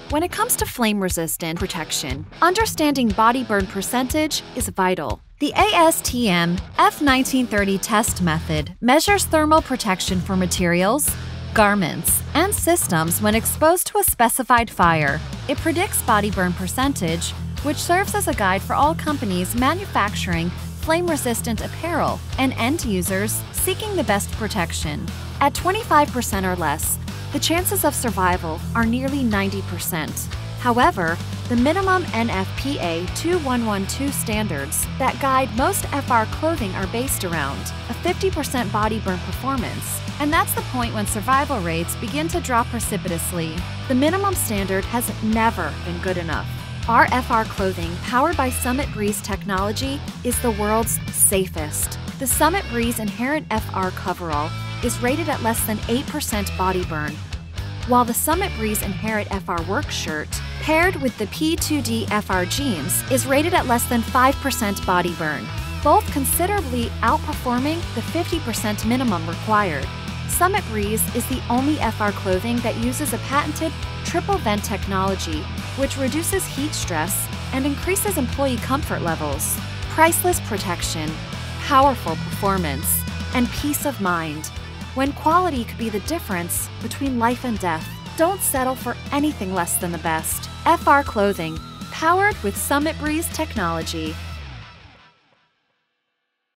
When it comes to flame-resistant protection, understanding body burn percentage is vital. The ASTM F1930 test method measures thermal protection for materials, garments, and systems when exposed to a specified fire. It predicts body burn percentage, which serves as a guide for all companies manufacturing flame-resistant apparel and end users seeking the best protection. At 25% or less, the chances of survival are nearly 90%. However, the minimum NFPA 2112 standards that guide most FR clothing are based around a 50% body burn performance, and that's the point when survival rates begin to drop precipitously. The minimum standard has never been good enough. Our FR clothing, powered by Summit Breeze technology, is the world's safest. The Summit Breeze Inherent FR coverall is rated at less than 8% body burn, while the Summit Breeze Inherent FR work shirt, paired with the P2D FR jeans, is rated at less than 5% body burn, both considerably outperforming the 50% minimum required. Summit Breeze is the only FR clothing that uses a patented triple vent technology, which reduces heat stress and increases employee comfort levels. Priceless protection, powerful performance, and peace of mind. When quality could be the difference between life and death, don't settle for anything less than the best. FR clothing, powered with Summit Breeze technology.